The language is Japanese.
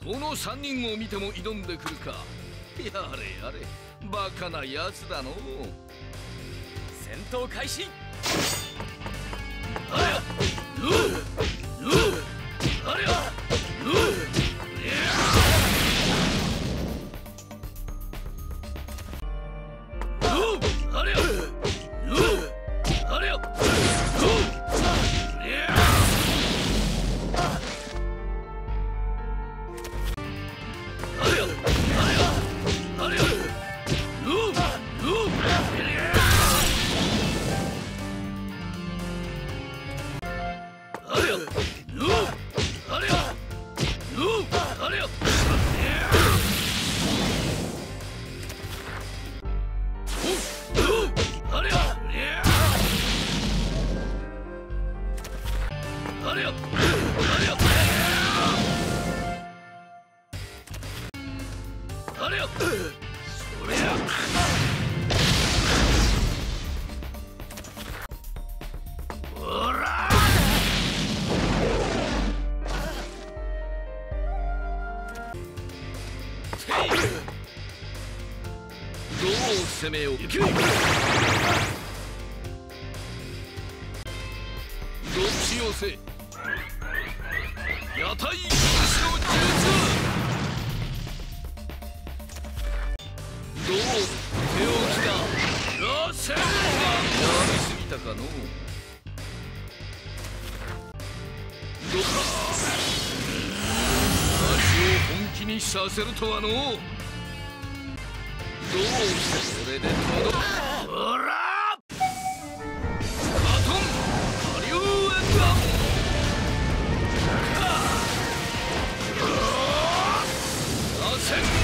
この3人を見ても挑んでくるか。やれやれ、バカなやつだの。 戦闘開始。 ありゃありゃ攻めよう。どっち寄せ屋台崩しの術。どう手置きだ。らせんはやりすぎたかの。どうか足を本気にさせるとはの。どうしてそれで届く。ほらバトン下流エンダ螺旋